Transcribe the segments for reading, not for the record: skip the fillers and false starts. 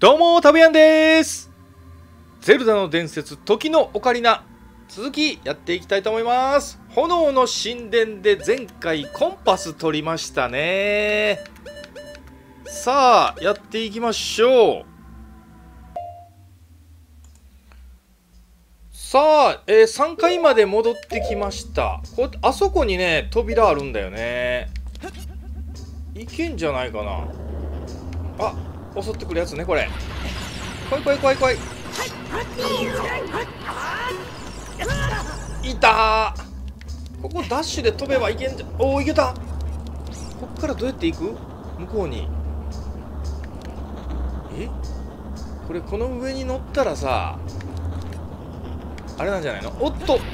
どうもタブヤンです。ゼルダの伝説時のオカリナ、続きやっていきたいと思います。炎の神殿で前回コンパス取りましたね。さあやっていきましょう。さあ、3階まで戻ってきました。あそこにね扉あるんだよね。いけんじゃないかな。あ、襲ってくるやつねこれ。来い来い来い来い。いたー。ここダッシュで飛べばいけんじゃん。おお、いけた。こっからどうやって行く？向こうに。これこの上に乗ったらさあれなんじゃないの？おっと、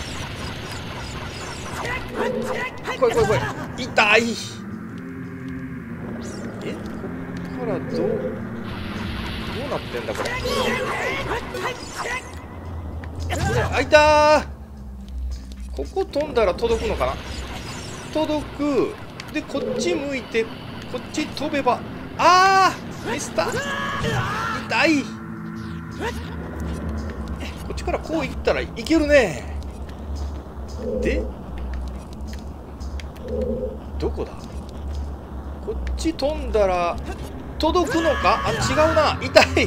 来い来い来い。痛い。こっからどうなってんだこれ。あ、いたー。ここ飛んだら届くのかな。届く。でこっち向いてこっち飛べば、あーミスった。痛い。こっちからこう行ったらいけるね。でどこだ。こっち飛んだら届くのか。あ、違うな。痛い。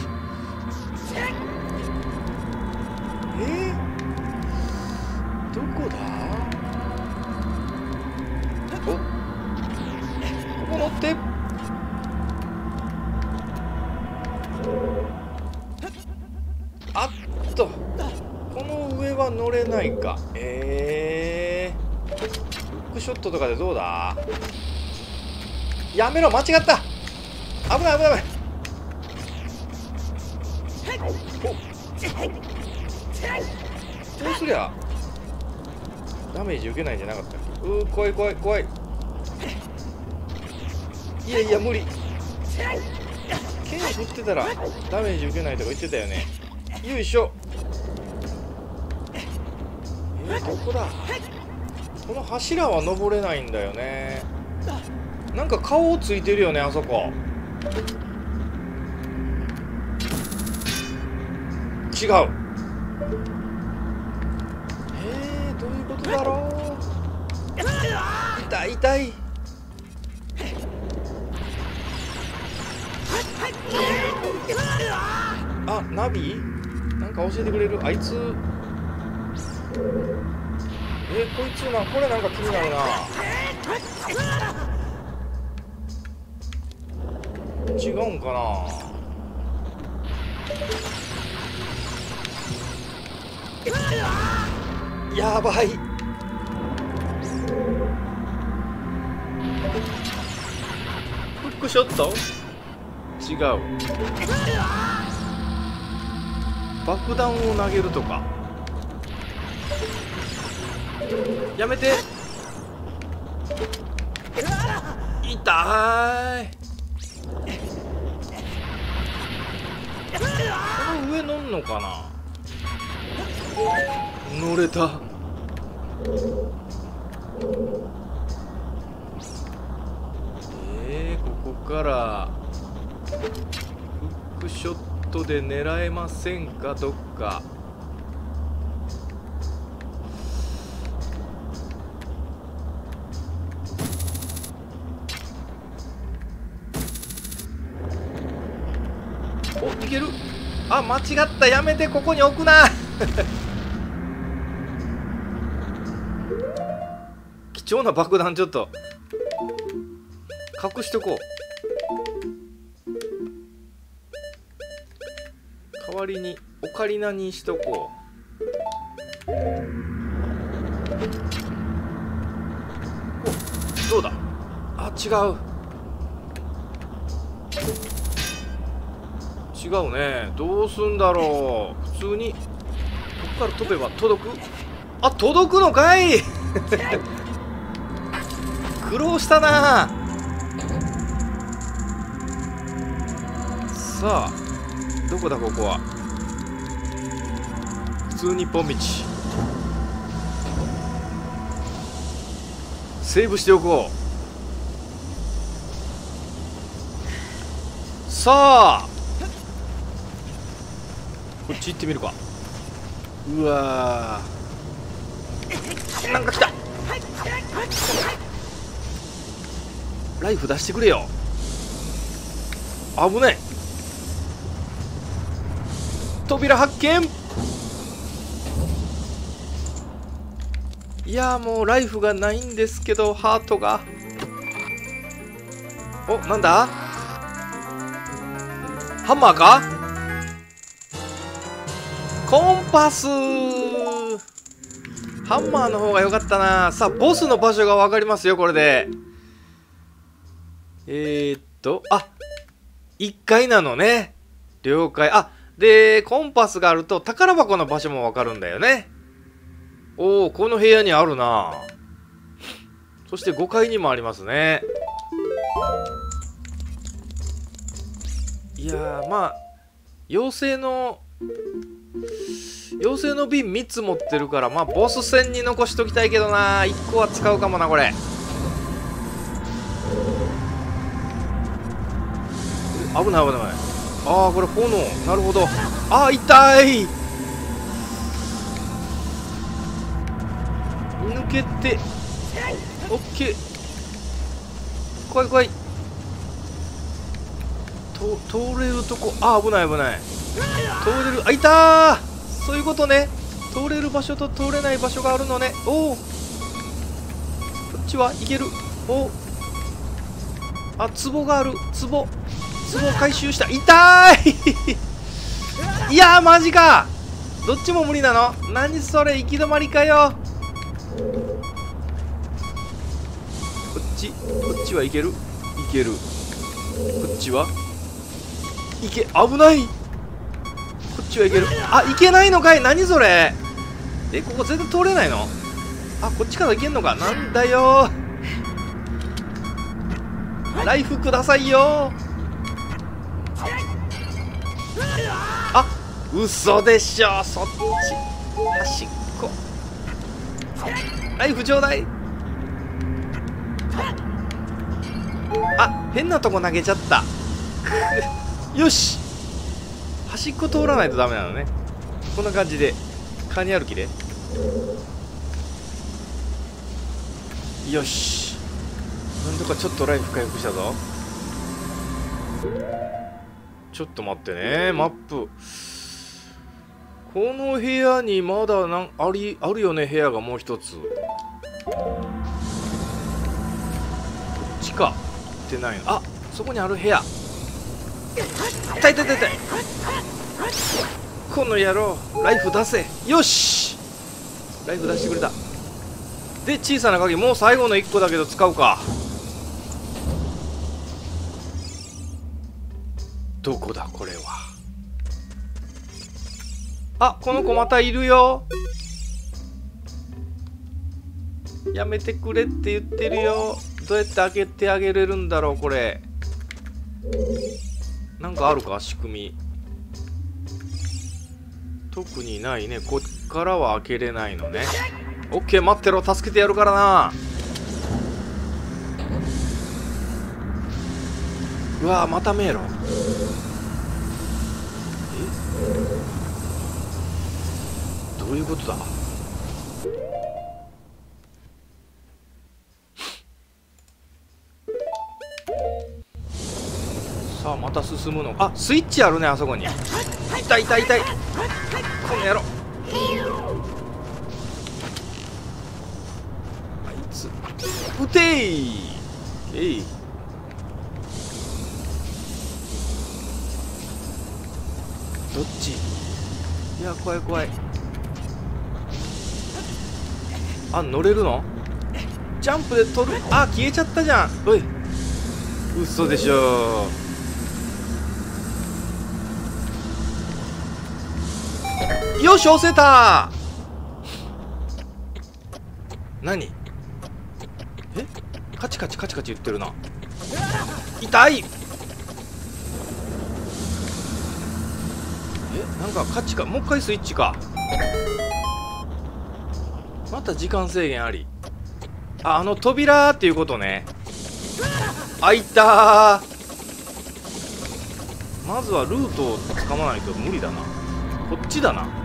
どこだ。お、ここ乗って。あっと、この上は乗れないか。フックショットとかでどうだ。やめろ、間違った。危ない危ない危ない。どうすりゃダメージ受けないんじゃなかったっけ。怖い怖い怖い。いやいや無理。剣振ってたらダメージ受けないとか言ってたよね。よいしょ。どこだ。この柱は登れないんだよね。なんか顔ついてるよねあそこ。違う。どういうことだろう。痛い痛い。あ、ナビなんか教えてくれる。あいつこいつな。これなんか気になるな。違うんかな。やばい。フックショット違う。爆弾を投げるとか。やめて。痛い。この上乗んのかな。乗れた。ここからフックショットで狙えませんか。どっか。お、いける。あ、間違った。やめて。ここに置くな。貴重な爆弾ちょっと隠しとこう。代わりにオカリナにしとこう。お、どうだ。あ、違う。違うね。どうすんだろう。普通にここから飛べば届く。あ、届くのかい。苦労したな。さあどこだここは。普通に一本道。セーブしておこう。さあこっち行ってみるか。うわー、なんか来た。ライフ出してくれよ。危ない。扉発見。いやー、もうライフがないんですけど、ハートが。お、なんだ、ハンマーか。コンパス。ハンマーの方が良かったな。さあ、ボスの場所が分かりますよ、これで。あ、1階なのね。了解。あ、で、コンパスがあると宝箱の場所も分かるんだよね。おお、この部屋にあるな。そして5階にもありますね。いやー、まあ妖精の瓶3つ持ってるから、まあボス戦に残しときたいけどな。1個は使うかもな、これ。危ない危ない。ああ、これ炎。なるほど。ああ、痛い。抜けて。オッケー。怖い怖い。通れるとこ。ああ、危ない危ない。通れる。あ、いたー。そういうことね。通れる場所と通れない場所があるのね。おお、こっちはいける。おお、あ、壺がある。壺を回収した。痛いいやー、マジか。どっちも無理なの。何それ、行き止まりかよ。こっちはいける。いける。こっちはいけ、危ない。こっちはいける。あ、いけないのかい。何それ。ここ全然通れないの。あ、こっちからいけんのか。なんだよ。ライフくださいよ。あ、嘘でしょ。そっち端っこ。ライフちょうだい。あ、変なとこ投げちゃったよし、端っこ通らないとダメなのね。こんな感じでカニ歩きで。よし、なんとかちょっとライフ回復したぞ。ちょっと待ってね、マップ。この部屋にまだあるよね、部屋がもう一つ。こっちか。行ってないの。あ、そこにある部屋。痛い痛い痛い痛い。この野郎、ライフ出せ。よし、ライフ出してくれた。で、小さな鍵、もう最後の1個だけど使うか。どこだこれは。あ、この子またいるよ。やめてくれって言ってるよ。どうやって開けてあげれるんだろう、これ。なんかあるか、仕組み。特にないね。こっからは開けれないのね。オッケー、待ってろ、助けてやるからな。うわー、また迷路。どういうことだ。さあ、また進むの。あ、スイッチあるね、あそこに。痛い痛い痛い。この野郎。あいつ撃てい。どっち。いや、怖い怖い。あ、乗れるの。ジャンプで取る。あ、消えちゃったじゃん。おい、嘘でしょ。よし、押せた。何。カチカチカチカチ言ってるな。痛い。なんかカチか。もう一回スイッチか。また時間制限あり。あ、あの扉っていうことね。開いたー。まずはルートをつかまないと無理だな。 こっちだな。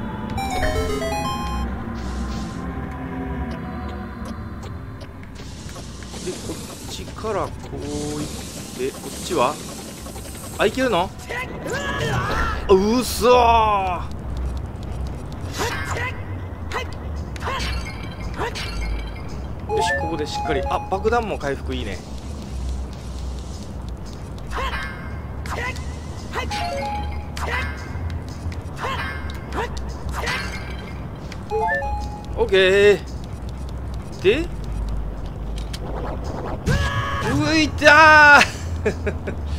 でこっちからこういってこっちはいけるの？うそー。よし、ここでしっかり。爆弾も回復いいね。オッケーで、ういたー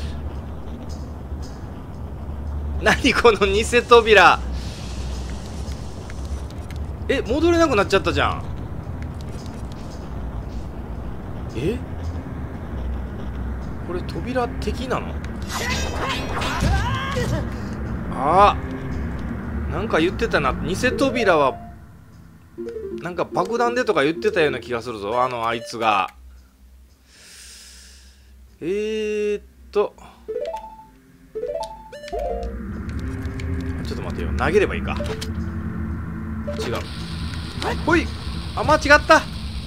何この偽扉。戻れなくなっちゃったじゃん。これ扉敵なの？なんか言ってたな。偽扉はなんか爆弾でとか言ってたような気がするぞ、あいつが。ちょっと待てよ、投げればいいか。違う。ほい。間違った。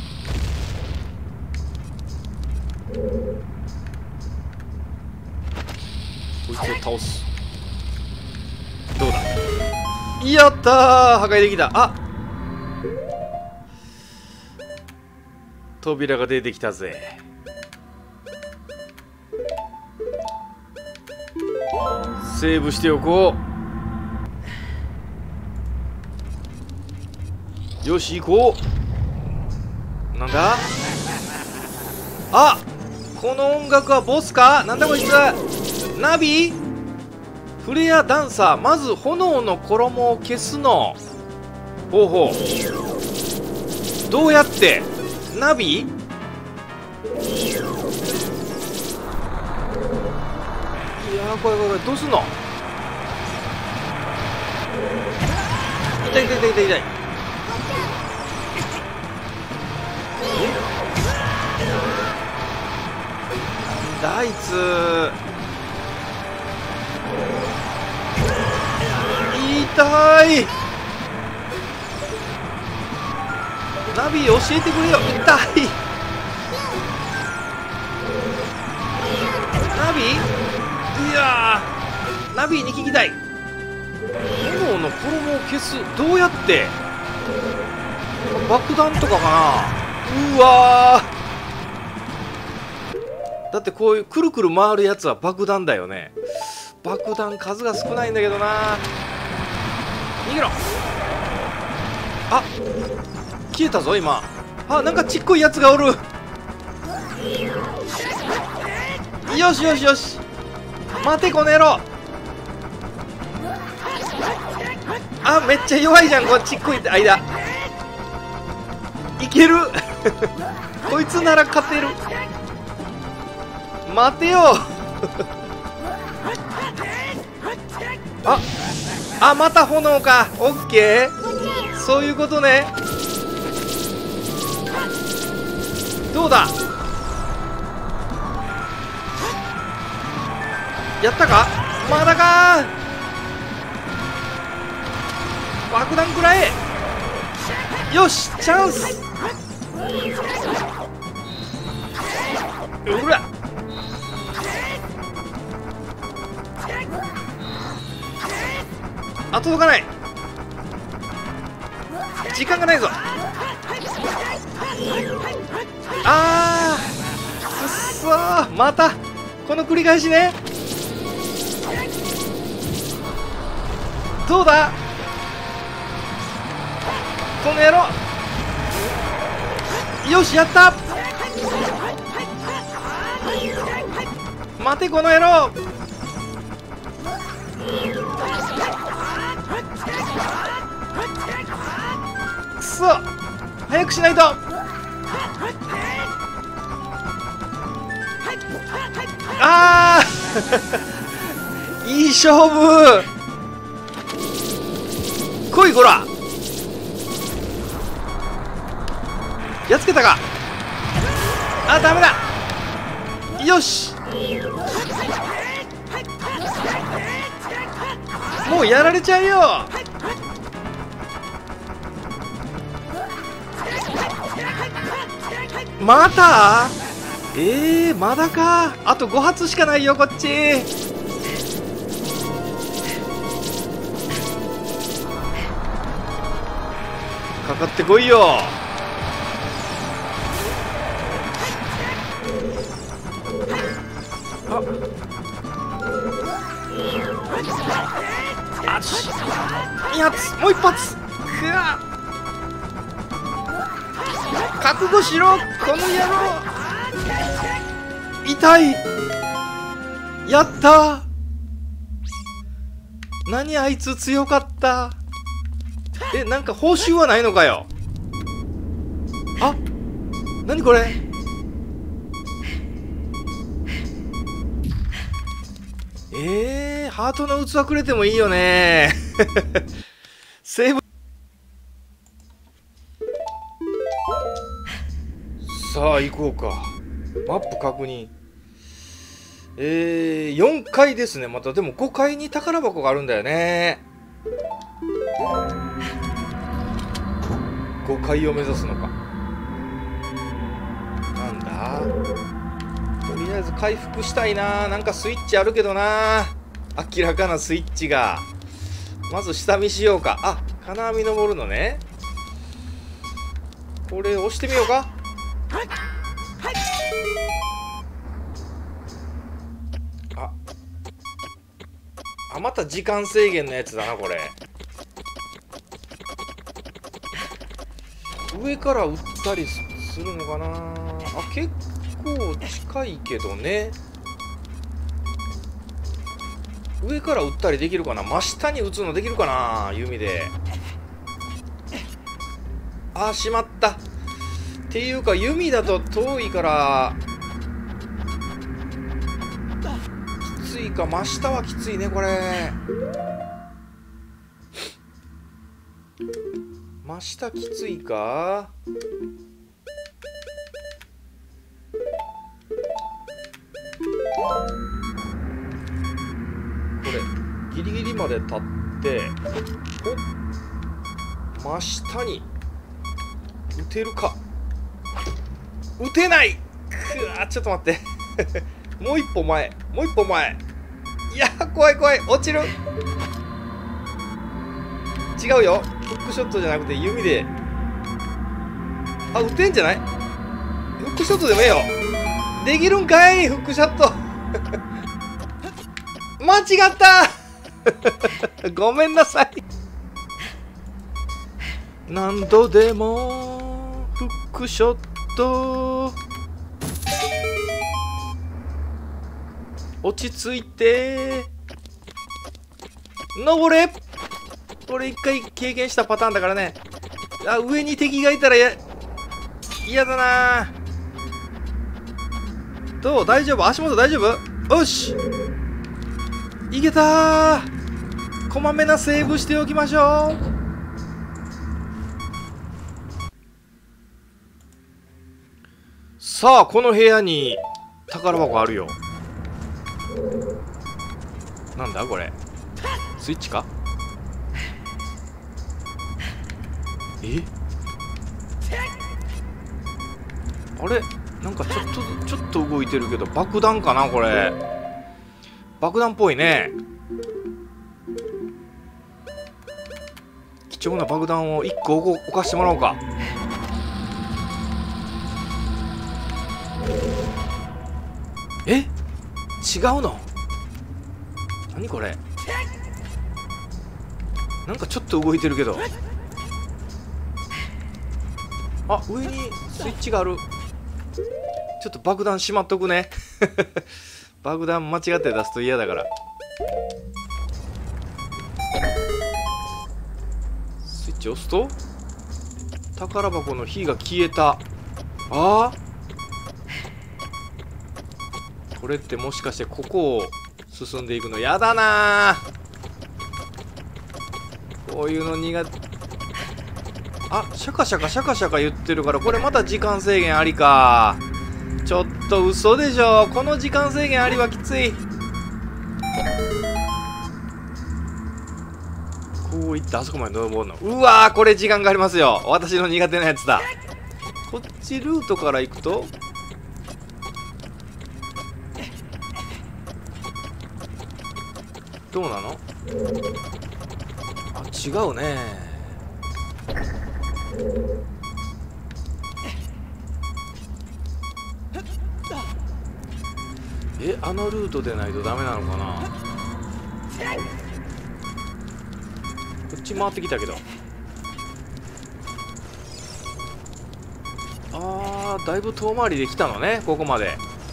こいつを倒す。どうだ。やったー、破壊できた。扉が出てきたぜ。セーブしておこう。よし、行こう。なんだ？この音楽はボスか？なんだこいつ。ナビ？フレアダンサー。まず炎の衣を消すの。ほうほう。どうやって？ナビ？いやー、これどうすんの？痛い。あいつ痛い。ナビ教えてくれよ。痛い。ナビ？いやー、ナビに聞きたい。炎の衣を消す。どうやって？爆弾とかかな？うわー。だってこういうくるくる回るやつは爆弾だよね。爆弾数が少ないんだけどな。逃げろ。消えたぞ今。なんかちっこいやつがおる。よし。待てこの野郎。めっちゃ弱いじゃん、このちっこい間。いけるこいつなら勝てる。待てよまた炎か。オッケー、そういうことね。どうだ。やったか？まだか。爆弾くらえ。よし、チャンス。うら。届かない。時間がないぞ。くっそー。またこの繰り返しね。どうだこの野郎。よし、やった。待てこの野郎。くそ、早くしないと。いい勝負。来いこら。やっつけたか。ダメだ。よし、もうやられちゃうよ。 またまだか。あと5発しかないよこっち。かかってこいよ。あっち2発、もう1発。くわ、覚悟しろこの野郎。痛い。やった。何あいつ強かった。なんか報酬はないのかよ。あ、何これ。ハートの器くれてもいいよね。セーブ。さあ行こうか。マップ確認。4階ですね。またでも5階に宝箱があるんだよね。5階を目指すのか。なんだ、とりあえず回復したいな。なんかスイッチあるけどな。明らかなスイッチが。まず下見しようか。あ、金網登るのね。これ押してみようか。あ、また時間制限のやつだなこれ。上から撃ったりするのかな。あ、結構近いけどね。上から撃ったりできるかな。真下に撃つのできるかな、弓で。あ、しまった。っていうか弓だと遠いからきついか。真下はきついねこれ。真下きついか。これギリギリまで立って真下に撃てるか。撃てない。くわ、ちょっと待って。もう一歩前、もう一歩前。いや、怖い怖い。落ちる。違うよ、フックショットじゃなくて弓で。あ、撃てんじゃない。フックショットでもええよ。できるんかいフックショット。間違った。ごめんなさい。何度でもフックショット。落ち着いて登れ。これ一回経験したパターンだからね。あ、上に敵がいたら嫌だな。どう、大丈夫、足元大丈夫。よし、いけたー。こまめなセーブしておきましょう。さあ、この部屋に宝箱あるよ。なんだこれ、スイッチか。あれ、なんかちょっと動いてるけど、爆弾かなこれ。爆弾っぽいね。貴重な爆弾を1個置かしてもらおうか。違うの。何これ。なんかちょっと動いてるけど。あ、上にスイッチがある。ちょっと爆弾しまっとくね。爆弾間違って出すと嫌だから。スイッチ押すと宝箱の火が消えた。ああ、これってもしかしてここを進んでいくのやだな。こういうの苦手。あ、シャカシャカシャカシャカ言ってるから、これまた時間制限ありか。ちょっと嘘でしょ。この時間制限ありはきつい。こういってあそこまで登るの。うわー、これ時間がありますよ。私の苦手なやつだ。 こっちルートから行くとどうなの？あ、違うね。あのルートでないとダメなのかな。こっち回ってきたけど。あー、だいぶ遠回りできたのね、ここまで。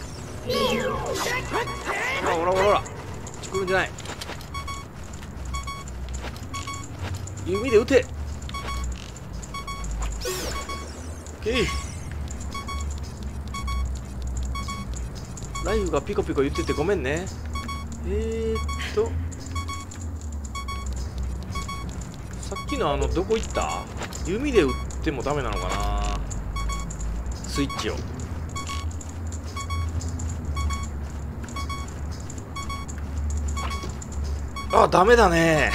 あ、ほらほらほら、こっち来るんじゃない。弓で撃て。オッケー。ライフがピコピコ言っててごめんね。さっきのどこ行った？弓で撃ってもダメなのかな、スイッチを。あ、ダメだね。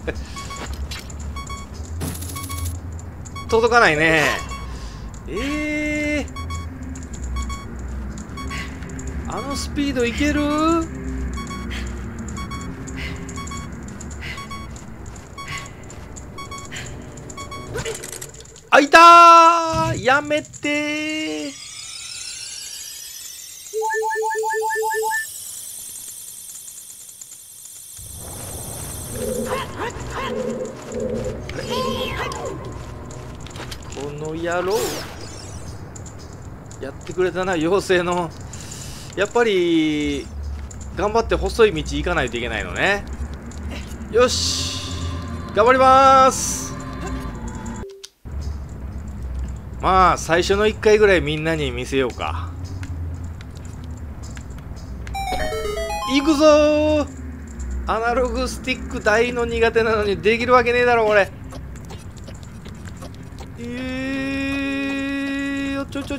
届かないね。あのスピードいける？あ、いたー！やめてー。この野郎やってくれたな、妖精の。やっぱり頑張って細い道行かないといけないのね。よし、頑張りまーす。まあ最初の1回ぐらいみんなに見せようか。いくぞー。アナログスティック大の苦手なのにできるわけねえだろこれ。ちょ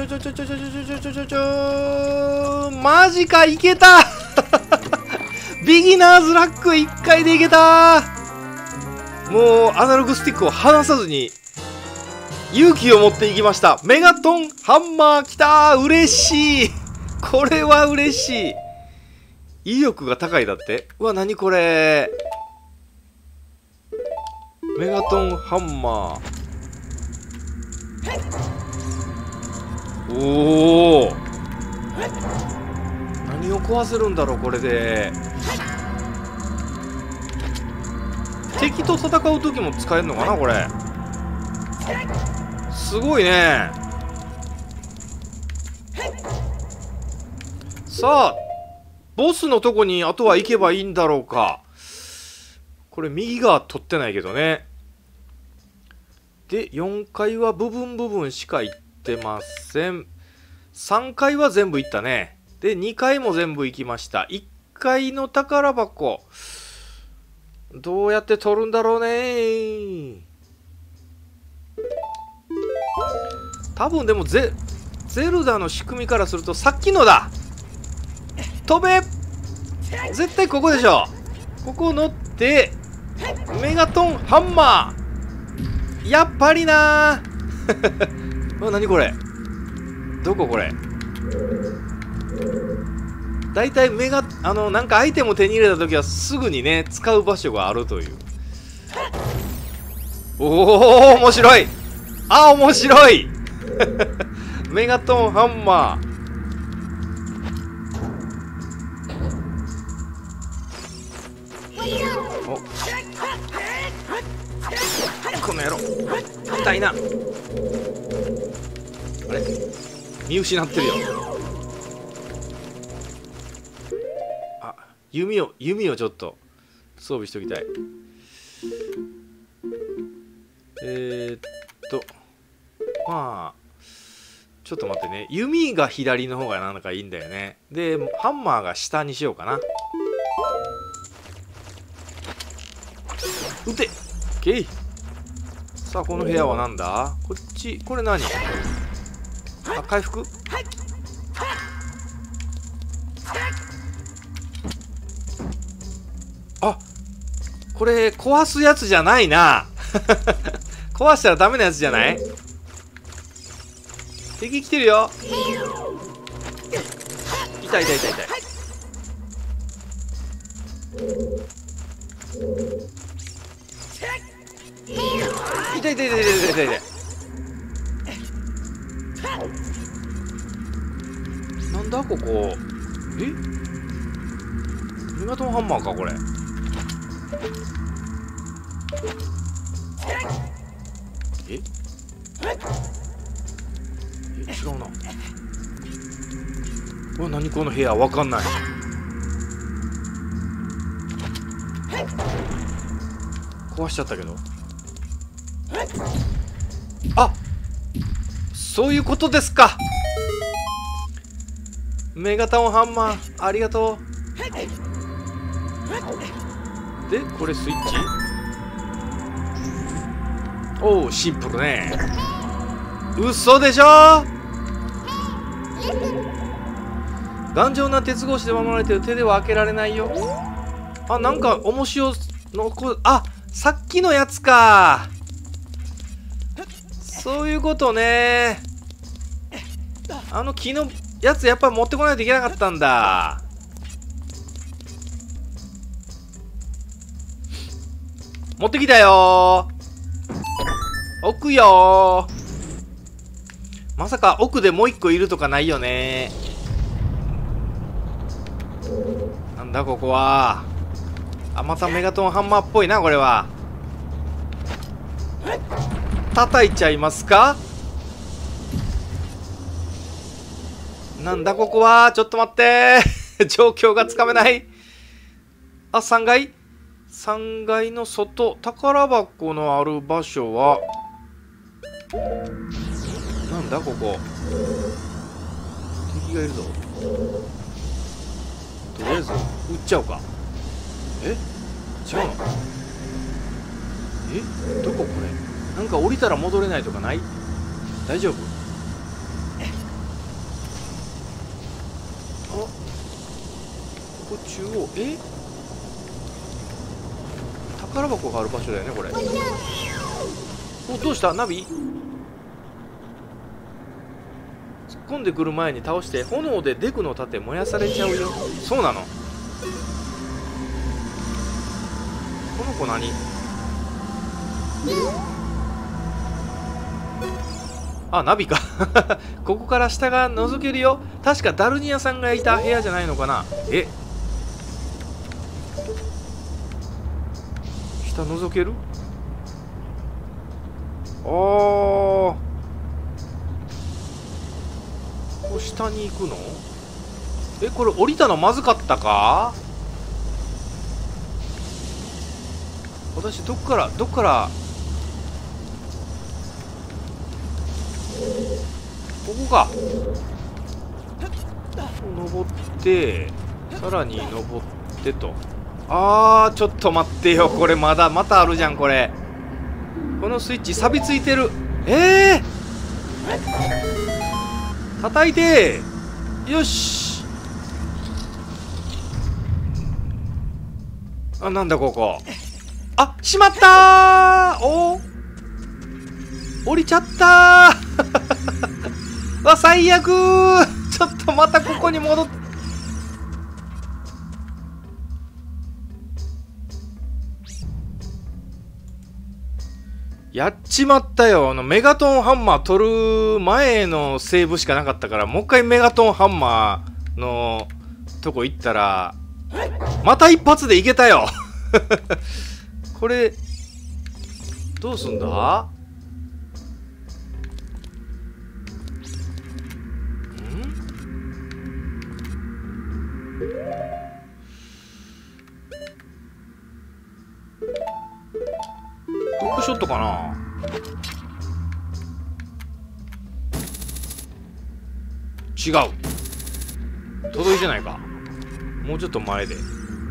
マジか、いけた。ビギナーズラック1回でいけた。もうアナログスティックを離さずに勇気を持っていきました。メガトンハンマーきたー。嬉しい。これは嬉しい。威力が高いだって。うわ、何これ。メガトンハンマー。おお、何を壊せるんだろうこれで。敵と戦う時も使えるのかなこれ。すごいね。さあボスのとこにあとは行けばいいんだろうか。これ右側取ってないけどね。で4階は部分しか行ってません。3階は全部行ったね。で2階も全部行きました。1階の宝箱どうやって取るんだろうね。多分でもゼルダの仕組みからするとさっきのだ。飛べ。絶対ここでしょ。ここ乗ってメガトンハンマー。やっぱりなー。何これ。どここれ。だいたいなんかアイテムを手に入れた時はすぐにね使う場所があるという。おお、面白い。あ、面白い。メガトンハンマー。お、この野郎痛いな。あれ、見失ってるよ。あ、弓をちょっと装備しておきたい。まあちょっと待ってね。弓が左の方がなんかいいんだよね。でハンマーが下にしようかな。撃て。オッケー。さあこの部屋はなんだ。こっちこれ何。あ、回復。あ、これ壊すやつじゃないな。壊したらダメなやつじゃない。 敵来てるよ。痛い痛い痛い痛い。痛い痛い痛い痛い痛い痛い。なんだここ。メガトンハンマーかこれ。違うな。うわ、何この部屋、わかんない。壊しちゃったけど。あ、そういうことですか。メガトンハンマーありがとう。でこれスイッチ。おお、シンプルね。嘘でしょ。頑丈な鉄格子で守られてる。手では開けられないよ。あ、なんか重しをあ、さっきのやつか。そういうことね。あの木のやつやっぱり持ってこないといけなかったんだ。持ってきたよー。置くよー。まさか奥でもう一個いるとかないよね。なんだここは。あ、またメガトンハンマーっぽいなこれは。叩いちゃいますか。なんだここは。ちょっと待って状況がつかめない。あ、3階3階の外、宝箱のある場所はなんだここ。敵がいるぞ。とりあえず撃っちゃおうか。え、違うの。どここれ。なんか降りたら戻れないとかない？大丈夫？あ、ここ中央。宝箱がある場所だよねこれ。お、どうしたナビ。突っ込んでくる前に倒して炎でデクの盾燃やされちゃうよ。そうなの。この子何。あ、ナビかここから下が覗けるよ。確かダルニアさんがいた部屋じゃないのかな。下覗ける。ここ下に行くの。これ降りたのまずかったか。私どっからここか。登ってさらに登ってと。ちょっと待ってよ。これまたあるじゃんこれ。このスイッチ錆びついてる。叩いて。よし。あ、なんだここ。あ、しまったー。降りちゃったーわ、最悪ー。ちょっとまたここに戻って。やっちまったよ。メガトンハンマー取る前のセーブしかなかったから、もう一回メガトンハンマーのとこ行ったらまた一発でいけたよこれどうすんだ。フックショットかな。違う。届いてないか。もうちょっと前で。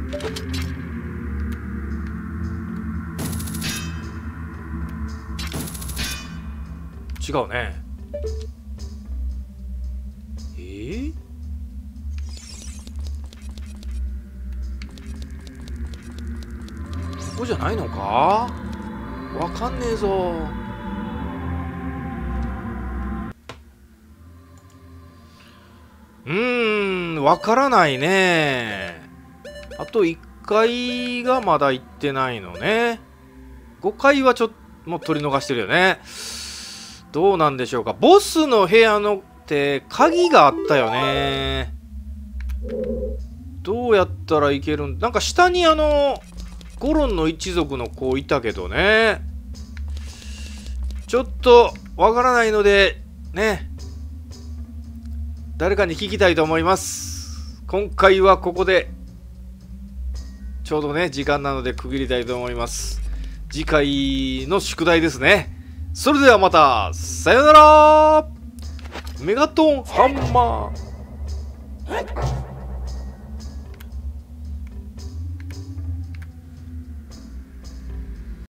違うね。ここじゃないのか。わかんねえぞ。 わからないね。あと1階がまだ行ってないのね。5階はちょっともう取り逃してるよね。どうなんでしょうか。ボスの部屋のって鍵があったよね。どうやったらいけるんなんか下にゴロンの一族の子いたけどね。ちょっとわからないのでね、誰かに聞きたいと思います。今回はここでちょうどね時間なので区切りたいと思います。次回の宿題ですね。それではまたさよなら。メガトンハンマー。